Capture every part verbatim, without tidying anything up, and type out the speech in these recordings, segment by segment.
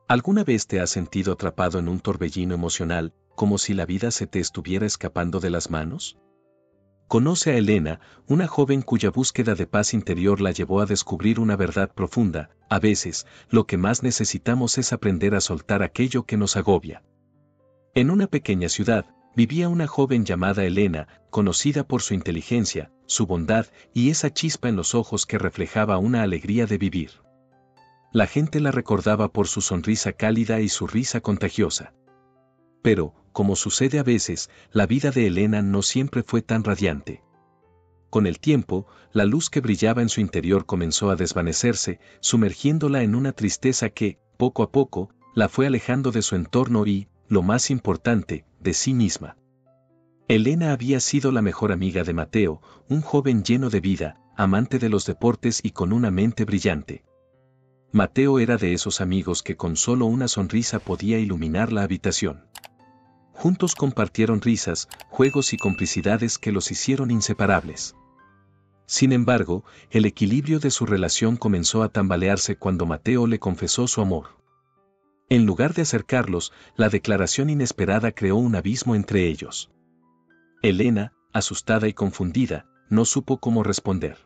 ¿Alguna vez te has sentido atrapado en un torbellino emocional, como si la vida se te estuviera escapando de las manos? Conoce a Elena, una joven cuya búsqueda de paz interior la llevó a descubrir una verdad profunda: a veces, lo que más necesitamos es aprender a soltar aquello que nos agobia. En una pequeña ciudad, vivía una joven llamada Elena, conocida por su inteligencia, su bondad y esa chispa en los ojos que reflejaba una alegría de vivir. La gente la recordaba por su sonrisa cálida y su risa contagiosa. Pero, como sucede a veces, la vida de Elena no siempre fue tan radiante. Con el tiempo, la luz que brillaba en su interior comenzó a desvanecerse, sumergiéndola en una tristeza que, poco a poco, la fue alejando de su entorno y, lo más importante, de sí misma. Elena había sido la mejor amiga de Mateo, un joven lleno de vida, amante de los deportes y con una mente brillante. Mateo era de esos amigos que con solo una sonrisa podía iluminar la habitación. Juntos compartieron risas, juegos y complicidades que los hicieron inseparables. Sin embargo, el equilibrio de su relación comenzó a tambalearse cuando Mateo le confesó su amor. En lugar de acercarlos, la declaración inesperada creó un abismo entre ellos. Elena, asustada y confundida, no supo cómo responder.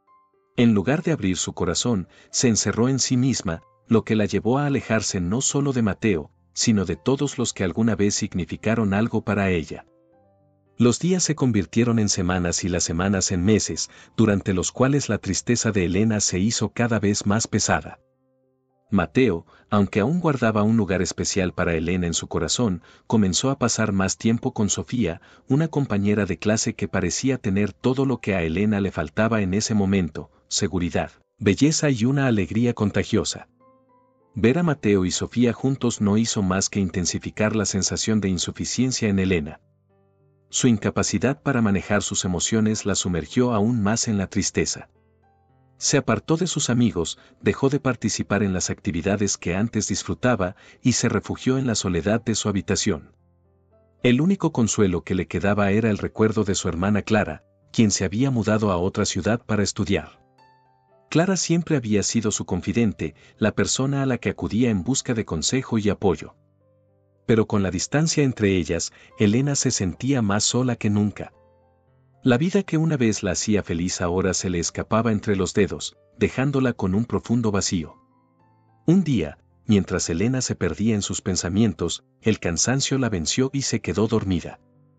En lugar de abrir su corazón, se encerró en sí misma, lo que la llevó a alejarse no solo de Mateo, sino de todos los que alguna vez significaron algo para ella. Los días se convirtieron en semanas y las semanas en meses, durante los cuales la tristeza de Elena se hizo cada vez más pesada. Mateo, aunque aún guardaba un lugar especial para Elena en su corazón, comenzó a pasar más tiempo con Sofía, una compañera de clase que parecía tener todo lo que a Elena le faltaba en ese momento: seguridad, belleza y una alegría contagiosa. Ver a Mateo y Sofía juntos no hizo más que intensificar la sensación de insuficiencia en Elena. Su incapacidad para manejar sus emociones la sumergió aún más en la tristeza. Se apartó de sus amigos, dejó de participar en las actividades que antes disfrutaba y se refugió en la soledad de su habitación. El único consuelo que le quedaba era el recuerdo de su hermana Clara, quien se había mudado a otra ciudad para estudiar. Clara siempre había sido su confidente, la persona a la que acudía en busca de consejo y apoyo. Pero con la distancia entre ellas, Elena se sentía más sola que nunca. La vida que una vez la hacía feliz ahora se le escapaba entre los dedos, dejándola con un profundo vacío. Un día, mientras Elena se perdía en sus pensamientos, el cansancio la venció y se quedó dormida.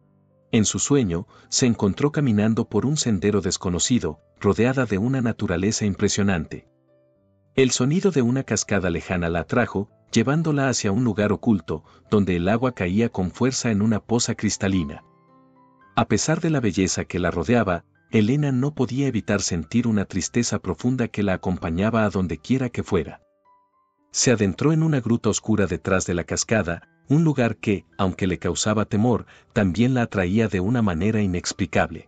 En su sueño, se encontró caminando por un sendero desconocido, rodeada de una naturaleza impresionante. El sonido de una cascada lejana la atrajo, llevándola hacia un lugar oculto, donde el agua caía con fuerza en una poza cristalina. A pesar de la belleza que la rodeaba, Elena no podía evitar sentir una tristeza profunda que la acompañaba a donde quiera que fuera. Se adentró en una gruta oscura detrás de la cascada, un lugar que, aunque le causaba temor, también la atraía de una manera inexplicable.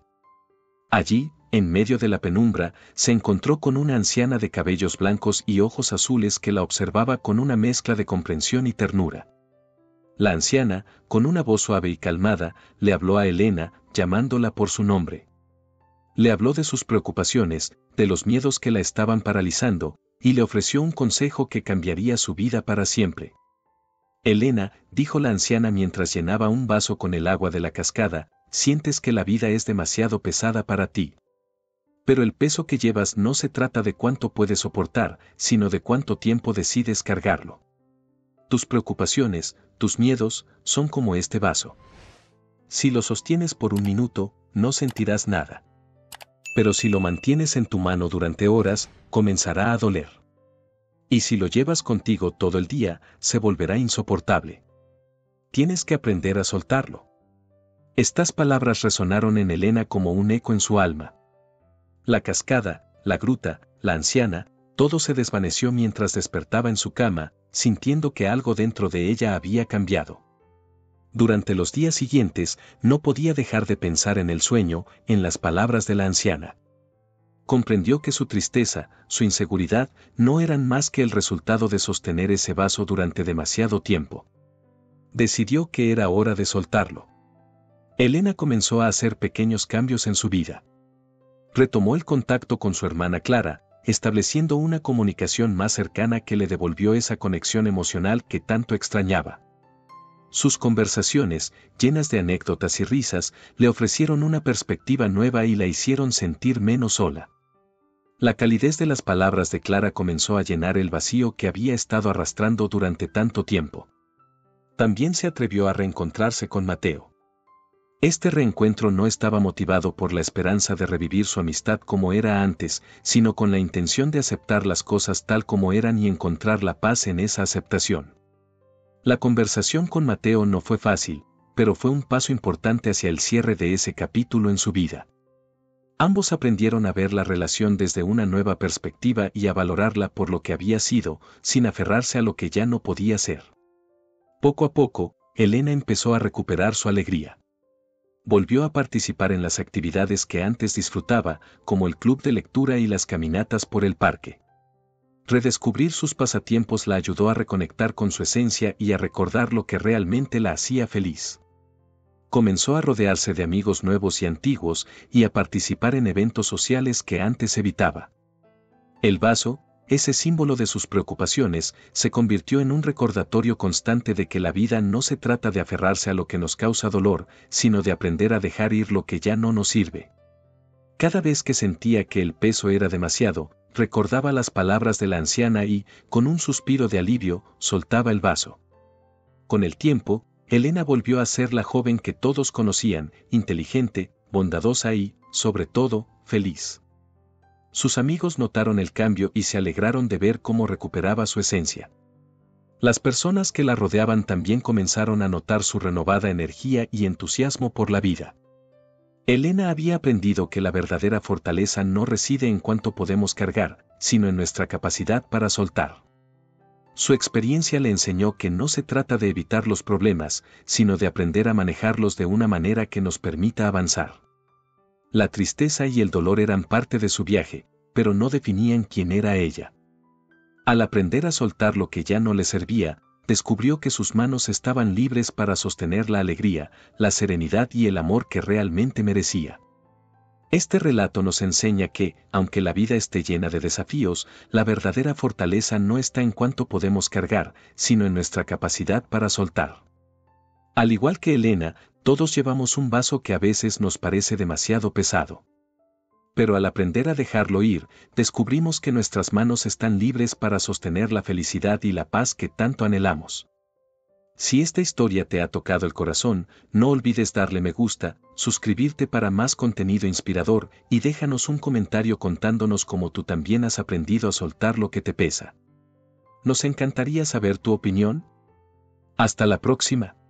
Allí, en medio de la penumbra, se encontró con una anciana de cabellos blancos y ojos azules que la observaba con una mezcla de comprensión y ternura. La anciana, con una voz suave y calmada, le habló a Elena, llamándola por su nombre. Le habló de sus preocupaciones, de los miedos que la estaban paralizando, y le ofreció un consejo que cambiaría su vida para siempre. Elena, dijo la anciana mientras llenaba un vaso con el agua de la cascada, sientes que la vida es demasiado pesada para ti. Pero el peso que llevas no se trata de cuánto puedes soportar, sino de cuánto tiempo decides cargarlo. Tus preocupaciones, tus miedos, son como este vaso. Si lo sostienes por un minuto, no sentirás nada. Pero si lo mantienes en tu mano durante horas, comenzará a doler. Y si lo llevas contigo todo el día, se volverá insoportable. Tienes que aprender a soltarlo. Estas palabras resonaron en Elena como un eco en su alma. La cascada, la gruta, la anciana, todo se desvaneció mientras despertaba en su cama, sintiendo que algo dentro de ella había cambiado. Durante los días siguientes, no podía dejar de pensar en el sueño, en las palabras de la anciana. Comprendió que su tristeza, su inseguridad, no eran más que el resultado de sostener ese vaso durante demasiado tiempo. Decidió que era hora de soltarlo. Elena comenzó a hacer pequeños cambios en su vida. Retomó el contacto con su hermana Clara, estableciendo una comunicación más cercana que le devolvió esa conexión emocional que tanto extrañaba. Sus conversaciones, llenas de anécdotas y risas, le ofrecieron una perspectiva nueva y la hicieron sentir menos sola. La calidez de las palabras de Clara comenzó a llenar el vacío que había estado arrastrando durante tanto tiempo. También se atrevió a reencontrarse con Mateo. Este reencuentro no estaba motivado por la esperanza de revivir su amistad como era antes, sino con la intención de aceptar las cosas tal como eran y encontrar la paz en esa aceptación. La conversación con Mateo no fue fácil, pero fue un paso importante hacia el cierre de ese capítulo en su vida. Ambos aprendieron a ver la relación desde una nueva perspectiva y a valorarla por lo que había sido, sin aferrarse a lo que ya no podía ser. Poco a poco, Elena empezó a recuperar su alegría. Volvió a participar en las actividades que antes disfrutaba, como el club de lectura y las caminatas por el parque. Redescubrir sus pasatiempos la ayudó a reconectar con su esencia y a recordar lo que realmente la hacía feliz. Comenzó a rodearse de amigos nuevos y antiguos y a participar en eventos sociales que antes evitaba. El vaso, ese símbolo de sus preocupaciones, se convirtió en un recordatorio constante de que la vida no se trata de aferrarse a lo que nos causa dolor, sino de aprender a dejar ir lo que ya no nos sirve. Cada vez que sentía que el peso era demasiado, recordaba las palabras de la anciana y, con un suspiro de alivio, soltaba el vaso. Con el tiempo, Elena volvió a ser la joven que todos conocían, inteligente, bondadosa y, sobre todo, feliz. Sus amigos notaron el cambio y se alegraron de ver cómo recuperaba su esencia. Las personas que la rodeaban también comenzaron a notar su renovada energía y entusiasmo por la vida. Elena había aprendido que la verdadera fortaleza no reside en cuánto podemos cargar, sino en nuestra capacidad para soltar. Su experiencia le enseñó que no se trata de evitar los problemas, sino de aprender a manejarlos de una manera que nos permita avanzar. La tristeza y el dolor eran parte de su viaje, pero no definían quién era ella. Al aprender a soltar lo que ya no le servía, descubrió que sus manos estaban libres para sostener la alegría, la serenidad y el amor que realmente merecía. Este relato nos enseña que, aunque la vida esté llena de desafíos, la verdadera fortaleza no está en cuánto podemos cargar, sino en nuestra capacidad para soltar. Al igual que Elena, todos llevamos un vaso que a veces nos parece demasiado pesado. Pero al aprender a dejarlo ir, descubrimos que nuestras manos están libres para sostener la felicidad y la paz que tanto anhelamos. Si esta historia te ha tocado el corazón, no olvides darle me gusta, suscribirte para más contenido inspirador y déjanos un comentario contándonos cómo tú también has aprendido a soltar lo que te pesa. Nos encantaría saber tu opinión. Hasta la próxima.